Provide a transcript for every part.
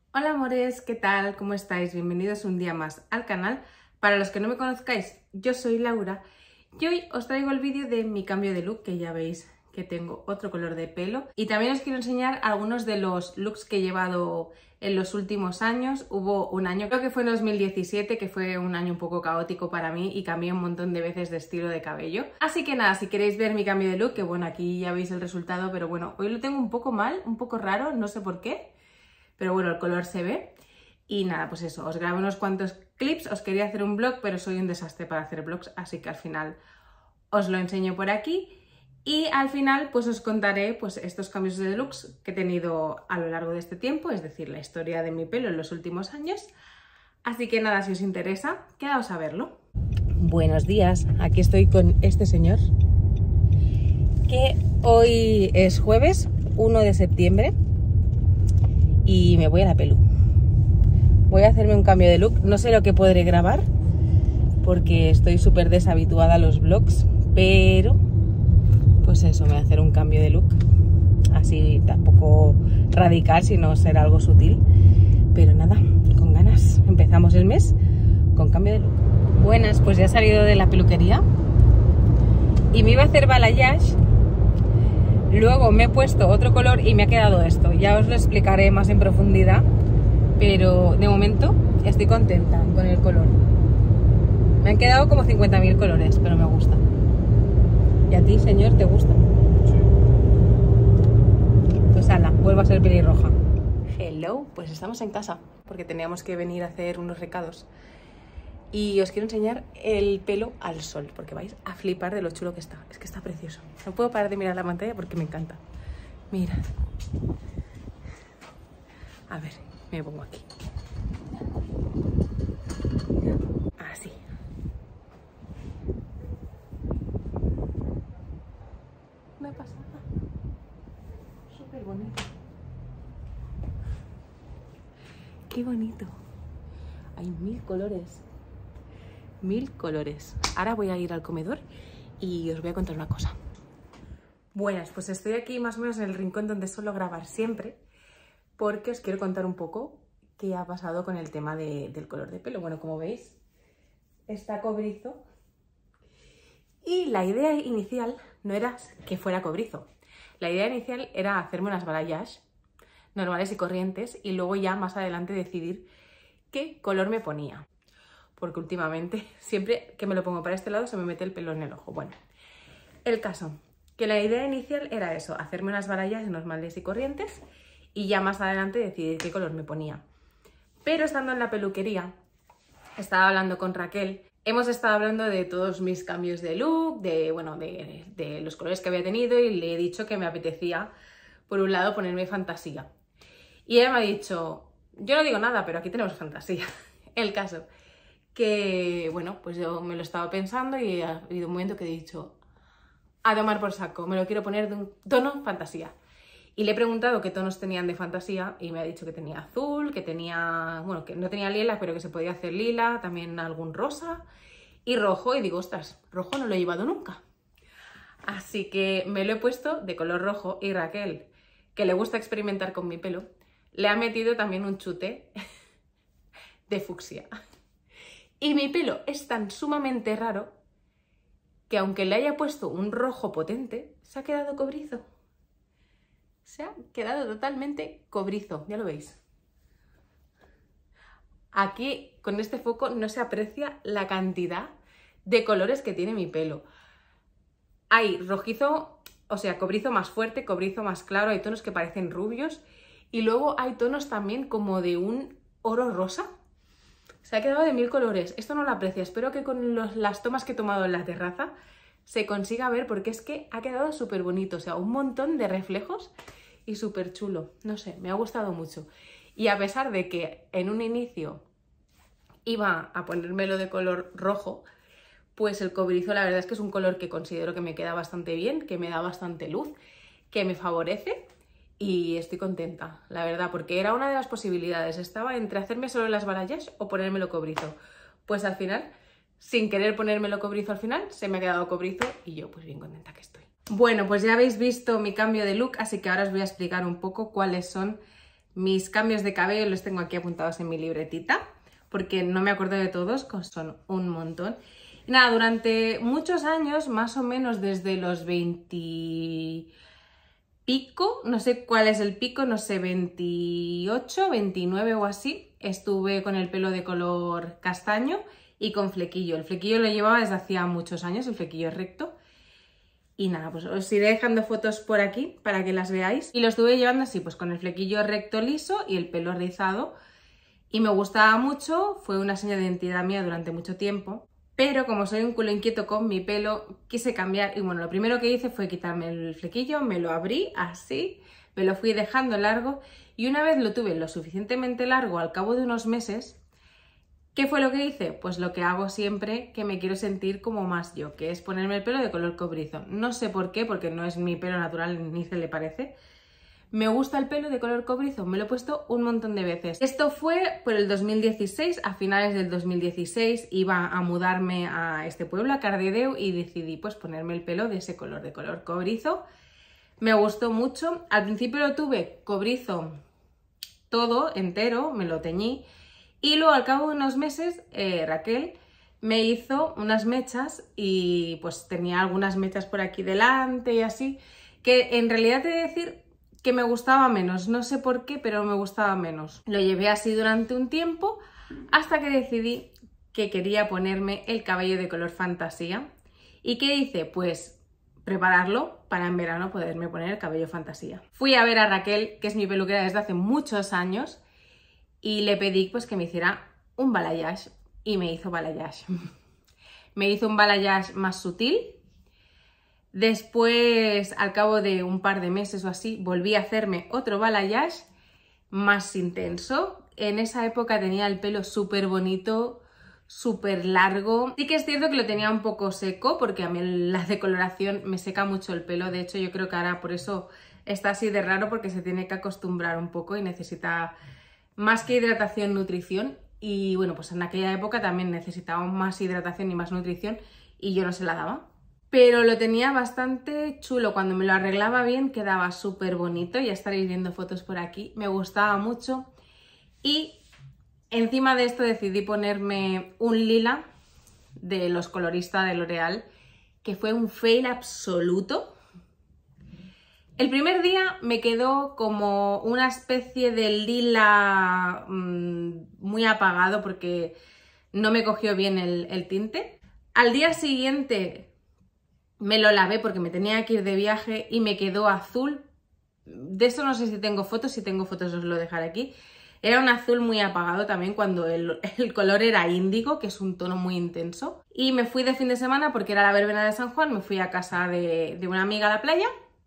Hola amores, ¿qué tal? ¿Cómo estáis? Bienvenidos un día más al canal. Para los que no me conozcáis, yo soy Laura y hoy os traigo el vídeo de mi cambio de look, que ya veis que tengo otro color de pelo. Y también os quiero enseñar algunos de los looks que he llevado en los últimos años. Hubo un año, creo que fue en 2017, que fue un año un poco caótico para mí y cambié un montón de veces de estilo de cabello. Así que nada, si queréis ver mi cambio de look, que bueno, aquí ya veis el resultado, pero bueno, hoy lo tengo un poco mal, un poco raro, no sé por qué. Pero bueno, el color se ve. Y nada, pues eso, os grabé unos cuantos clips, os quería hacer un vlog, pero soy un desastre para hacer vlogs, así que al final os lo enseño por aquí. Y al final pues os contaré pues estos cambios de looks que he tenido a lo largo de este tiempo, es decir, la historia de mi pelo en los últimos años. Así que nada, si os interesa, quedaos a verlo. Buenos días, aquí estoy con este señor, que hoy es jueves 1 de septiembre. Y me voy a la pelu. Voy a hacerme un cambio de look. No sé lo que podré grabar porque estoy súper deshabituada a los vlogs, pero pues eso, me voy a hacer un cambio de look. Así tampoco radical, sino ser algo sutil. Pero nada, con ganas. Empezamos el mes con cambio de look. Buenas, pues ya he salido de la peluquería y me iba a hacer balayage. Luego me he puesto otro color y me ha quedado esto. Ya os lo explicaré más en profundidad, pero de momento estoy contenta con el color. Me han quedado como 50.000 colores, pero me gusta. ¿Y a ti, señor, te gusta? Sí. Pues ala, vuelvo a ser pelirroja. Hello, pues estamos en casa porque teníamos que venir a hacer unos recados. Y os quiero enseñar el pelo al sol, porque vais a flipar de lo chulo que está. Es que está precioso. No puedo parar de mirar la pantalla porque me encanta. Mirad. A ver, me pongo aquí. Así. Una pasada. Súper bonito. Qué bonito. Hay 1000 colores. 1000 colores. Ahora voy a ir al comedor y os voy a contar una cosa. Buenas, pues estoy aquí más o menos en el rincón donde suelo grabar siempre, porque os quiero contar un poco qué ha pasado con el tema del color de pelo. Bueno, como veis, está cobrizo y la idea inicial no era que fuera cobrizo. La idea inicial era hacerme unas balayage normales y corrientes y luego ya más adelante decidir qué color me ponía. Porque últimamente, siempre que me lo pongo para este lado, se me mete el pelo en el ojo. Bueno, el caso, que la idea inicial era eso, hacerme unas balayage normales y corrientes y ya más adelante decidir qué color me ponía. Pero estando en la peluquería, estaba hablando con Raquel, hemos estado hablando de todos mis cambios de look, de los colores que había tenido, y le he dicho que me apetecía, por un lado, ponerme fantasía. Y ella me ha dicho, yo no digo nada, pero aquí tenemos fantasía. El caso que, bueno, pues yo me lo estaba pensando y ha habido un momento que he dicho, a tomar por saco, me lo quiero poner de un tono fantasía. Y le he preguntado qué tonos tenían de fantasía y me ha dicho que tenía azul, que tenía, bueno, que no tenía lila, pero que se podía hacer lila, también algún rosa y rojo. Y digo, ostras, rojo no lo he llevado nunca. Así que me lo he puesto de color rojo y Raquel, que le gusta experimentar con mi pelo, le ha metido también un chute de fucsia. Y mi pelo es tan sumamente raro que aunque le haya puesto un rojo potente, se ha quedado cobrizo. Se ha quedado totalmente cobrizo, ya lo veis. Aquí, con este foco, no se aprecia la cantidad de colores que tiene mi pelo. Hay rojizo, o sea, cobrizo más fuerte, cobrizo más claro, hay tonos que parecen rubios. Y luego hay tonos también como de un oro rosa. Se ha quedado de 1000 colores. Esto no lo aprecia. Espero que con las tomas que he tomado en la terraza se consiga ver, porque es que ha quedado súper bonito. O sea, un montón de reflejos y súper chulo. No sé, me ha gustado mucho. Y a pesar de que en un inicio iba a ponérmelo de color rojo, pues el cobrizo la verdad es que es un color que considero que me queda bastante bien, que me da bastante luz, que me favorece. Y estoy contenta, la verdad, porque era una de las posibilidades. Estaba entre hacerme solo las balayage o ponérmelo cobrizo. Pues al final, sin querer ponérmelo cobrizo al final, se me ha quedado cobrizo y yo pues bien contenta que estoy. Bueno, pues ya habéis visto mi cambio de look, así que ahora os voy a explicar un poco cuáles son Mis cambios de cabello los tengo aquí apuntados en mi libretita, porque no me acuerdo de todos, son un montón. Y nada, durante muchos años, más o menos desde los 20 pico, no sé cuál es el pico, no sé, 28, 29 o así, estuve con el pelo de color castaño y con flequillo. El flequillo lo llevaba desde hacía muchos años, el flequillo recto. Y nada, pues os iré dejando fotos por aquí para que las veáis. Y lo estuve llevando así, pues con el flequillo recto liso y el pelo rizado. Y me gustaba mucho, fue una seña de identidad mía durante mucho tiempo. Pero como soy un culo inquieto con mi pelo, quise cambiar. Y bueno, lo primero que hice fue quitarme el flequillo, me lo abrí así, me lo fui dejando largo. Y una vez lo tuve lo suficientemente largo, al cabo de unos meses, ¿qué fue lo que hice? Pues lo que hago siempre que me quiero sentir como más yo, que es ponerme el pelo de color cobrizo. No sé por qué, porque no es mi pelo natural ni se le parece. Me gusta el pelo de color cobrizo, me lo he puesto un montón de veces. Esto fue por el 2016, a finales del 2016 iba a mudarme a este pueblo, a Cardedeu, y decidí pues ponerme el pelo de ese color, de color cobrizo. Me gustó mucho. Al principio lo tuve cobrizo todo, entero, me lo teñí. Y luego al cabo de unos meses Raquel me hizo unas mechas y pues tenía algunas mechas por aquí delante y así, que en realidad he de decir que me gustaba menos, no sé por qué, pero me gustaba menos. Lo llevé así durante un tiempo hasta que decidí que quería ponerme el cabello de color fantasía. ¿Y qué hice? Pues prepararlo para en verano poderme poner el cabello fantasía. Fui a ver a Raquel, que es mi peluquera desde hace muchos años, y le pedí pues que me hiciera un balayage y me hizo balayage. Me hizo un balayage más sutil. Después, al cabo de un par de meses o así, volví a hacerme otro balayage más intenso. En esa época tenía el pelo súper bonito, súper largo. Sí que es cierto que lo tenía un poco seco porque a mí la decoloración me seca mucho el pelo. De hecho, yo creo que ahora por eso está así de raro, porque se tiene que acostumbrar un poco y necesita más que hidratación, nutrición. Y bueno, pues en aquella época también necesitaba más hidratación y más nutrición y yo no se la daba. Pero lo tenía bastante chulo, cuando me lo arreglaba bien quedaba súper bonito, ya estaréis viendo fotos por aquí, me gustaba mucho. Y encima de esto decidí ponerme un lila de los coloristas de L'Oréal, que fue un fail absoluto. El primer día me quedó como una especie de lila muy apagado porque no me cogió bien el tinte. Al día siguiente me lo lavé porque me tenía que ir de viaje y me quedó azul. De eso no sé si tengo fotos os lo dejaré aquí. Era un azul muy apagado también cuando el color era índigo, que es un tono muy intenso. Y me fui de fin de semana porque era la verbena de San Juan, me fui a casa de una amiga a la playa.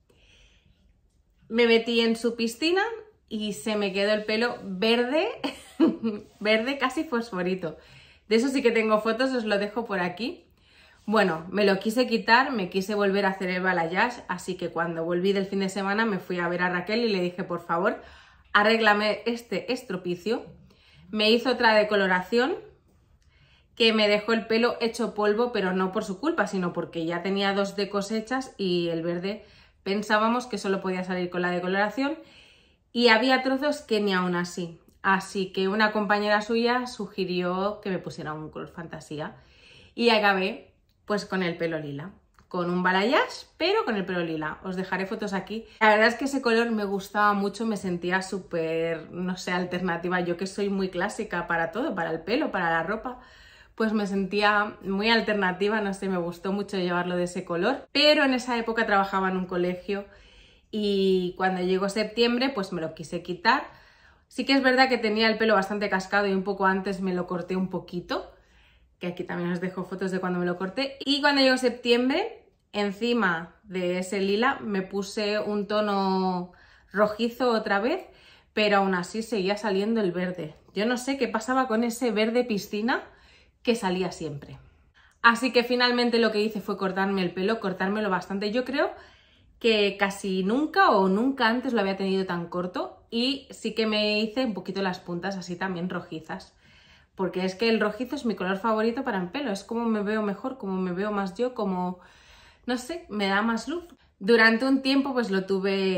Me metí en su piscina y se me quedó el pelo verde, verde casi fosforito. De eso sí que tengo fotos, os lo dejo por aquí. Bueno, me lo quise quitar, me quise volver a hacer el balayage, así que cuando volví del fin de semana me fui a ver a Raquel y le dije, por favor, arréglame este estropicio. Me hizo otra decoloración que me dejó el pelo hecho polvo, pero no por su culpa, sino porque ya tenía dos decos hechas y el verde pensábamos que solo podía salir con la decoloración y había trozos que ni aún así. Así que una compañera suya sugirió que me pusiera un color fantasía y acabé pues con el pelo lila, con un balayage, pero con el pelo lila. Os dejaré fotos aquí. La verdad es que ese color me gustaba mucho, me sentía súper, no sé, alternativa. Yo que soy muy clásica para todo, para el pelo, para la ropa, pues me sentía muy alternativa, no sé, me gustó mucho llevarlo de ese color. Pero en esa época trabajaba en un colegio y cuando llegó septiembre pues me lo quise quitar. Sí que es verdad que tenía el pelo bastante cascado y un poco antes me lo corté un poquito, que aquí también os dejo fotos de cuando me lo corté. Y cuando llegó septiembre, encima de ese lila me puse un tono rojizo otra vez, pero aún así seguía saliendo el verde. Yo no sé qué pasaba con ese verde piscina que salía siempre. Así que finalmente lo que hice fue cortarme el pelo, cortármelo bastante. Yo creo que casi nunca o nunca antes lo había tenido tan corto y sí que me hice un poquito las puntas así también rojizas. Porque es que el rojizo es mi color favorito para el pelo, es como me veo mejor, como me veo más yo, como, no sé, me da más luz. Durante un tiempo pues lo tuve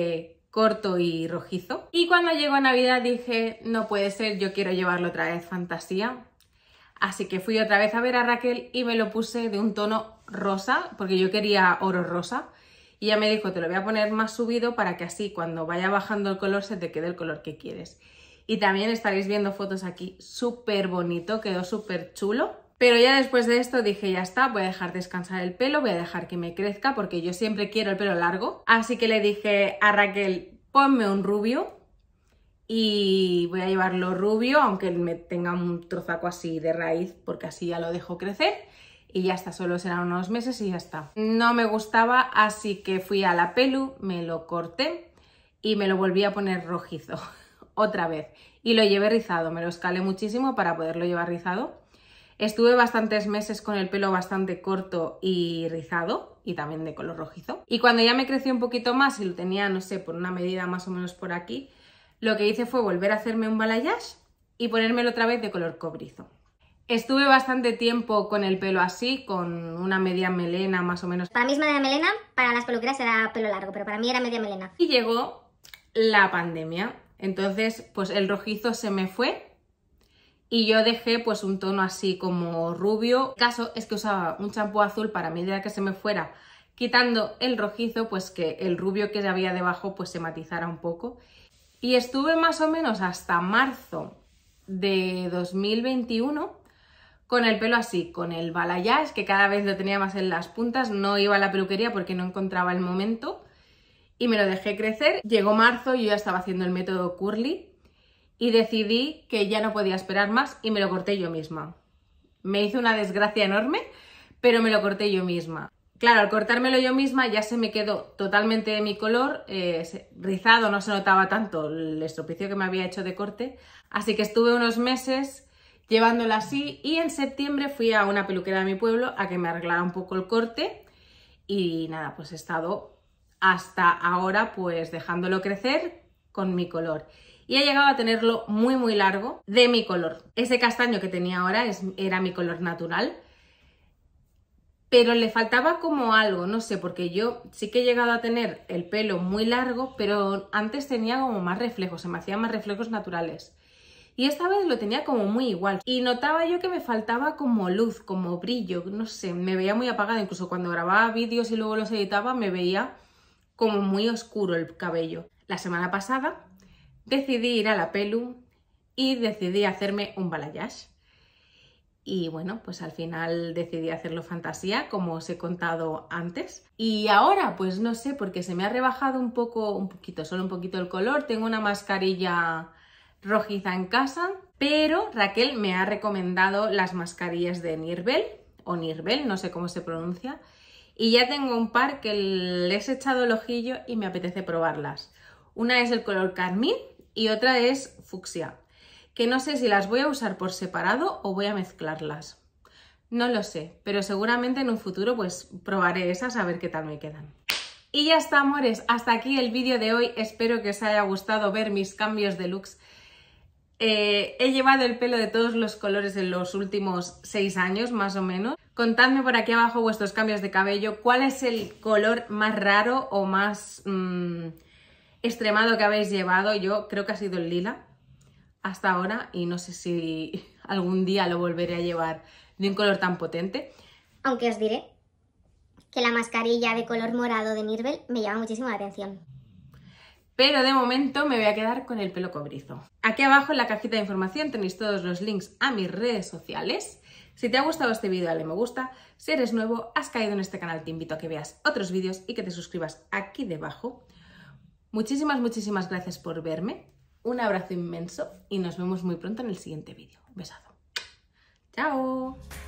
corto y rojizo. Y cuando llegó Navidad dije, no puede ser, yo quiero llevarlo otra vez fantasía. Así que fui otra vez a ver a Raquel y me lo puse de un tono rosa, porque yo quería oro rosa. Y ella me dijo, te lo voy a poner más subido para que así cuando vaya bajando el color se te quede el color que quieres. Y también estaréis viendo fotos aquí, súper bonito, quedó súper chulo. Pero ya después de esto dije, ya está, voy a dejar descansar el pelo, voy a dejar que me crezca porque yo siempre quiero el pelo largo. Así que le dije a Raquel, ponme un rubio y voy a llevarlo rubio, aunque me tenga un trozaco así de raíz porque así ya lo dejo crecer. Y ya está, solo serán unos meses y ya está. No me gustaba, así que fui a la pelu, me lo corté y me lo volví a poner rojizo otra vez. Y lo llevé rizado, me lo escalé muchísimo para poderlo llevar rizado. Estuve bastantes meses con el pelo bastante corto y rizado y también de color rojizo. Y cuando ya me creció un poquito más y lo tenía, no sé, por una medida más o menos por aquí, lo que hice fue volver a hacerme un balayage y ponérmelo otra vez de color cobrizo. Estuve bastante tiempo con el pelo así, con una media melena más o menos. Para mí es media melena, para las peluqueras era pelo largo, pero para mí era media melena. Y llegó la pandemia, entonces pues el rojizo se me fue. Y yo dejé pues un tono así como rubio. El caso es que usaba un champú azul para a medida que se me fuera quitando el rojizo, pues que el rubio que había debajo pues se matizara un poco. Y estuve más o menos hasta marzo de 2021 con el pelo así, con el balayage, que cada vez lo tenía más en las puntas. No iba a la peluquería porque no encontraba el momento y me lo dejé crecer. Llegó marzo y yo ya estaba haciendo el método curly. Y decidí que ya no podía esperar más y me lo corté yo misma. Me hizo una desgracia enorme, pero me lo corté yo misma. Claro, al cortármelo yo misma ya se me quedó totalmente de mi color, rizado, no se notaba tanto el estropicio que me había hecho de corte. Así que estuve unos meses llevándolo así y en septiembre fui a una peluquera de mi pueblo a que me arreglara un poco el corte. Y nada, pues he estado hasta ahora pues dejándolo crecer con mi color. Y he llegado a tenerlo muy muy largo de mi color. Ese castaño que tenía ahora era mi color natural, pero le faltaba como algo, no sé, porque yo sí que he llegado a tener el pelo muy largo, pero antes tenía como más reflejos, se me hacían más reflejos naturales. Y esta vez lo tenía como muy igual. Y notaba yo que me faltaba como luz, como brillo, no sé, me veía muy apagada. Incluso cuando grababa vídeos y luego los editaba me veía como muy oscuro el cabello. La semana pasada decidí ir a la pelu y decidí hacerme un balayage. Y bueno, pues al final decidí hacerlo fantasía, como os he contado antes. Y ahora, pues no sé, porque se me ha rebajado solo un poquito el color. Tengo una mascarilla rojiza en casa, pero Raquel me ha recomendado las mascarillas de Nirbel, o Nirbel, no sé cómo se pronuncia. Y ya tengo un par que les he echado el ojillo y me apetece probarlas. Una es el color carmín y otra es fucsia, que no sé si las voy a usar por separado o voy a mezclarlas. No lo sé, pero seguramente en un futuro pues probaré esas a ver qué tal me quedan. Y ya está, amores, hasta aquí el vídeo de hoy. Espero que os haya gustado ver mis cambios de looks. He llevado el pelo de todos los colores en los últimos 6 años más o menos. Contadme por aquí abajo vuestros cambios de cabello. ¿Cuál es el color más raro o más extremado que habéis llevado? Yo creo que ha sido el lila hasta ahora y no sé si algún día lo volveré a llevar de un color tan potente. Aunque os diré que la mascarilla de color morado de Nirbel me llama muchísimo la atención. Pero de momento me voy a quedar con el pelo cobrizo. Aquí abajo en la cajita de información tenéis todos los links a mis redes sociales. Si te ha gustado este vídeo, dale me gusta. Si eres nuevo, has caído en este canal, te invito a que veas otros vídeos y que te suscribas aquí debajo. Muchísimas gracias por verme. Un abrazo inmenso y nos vemos muy pronto en el siguiente vídeo. Un besazo. ¡Chao!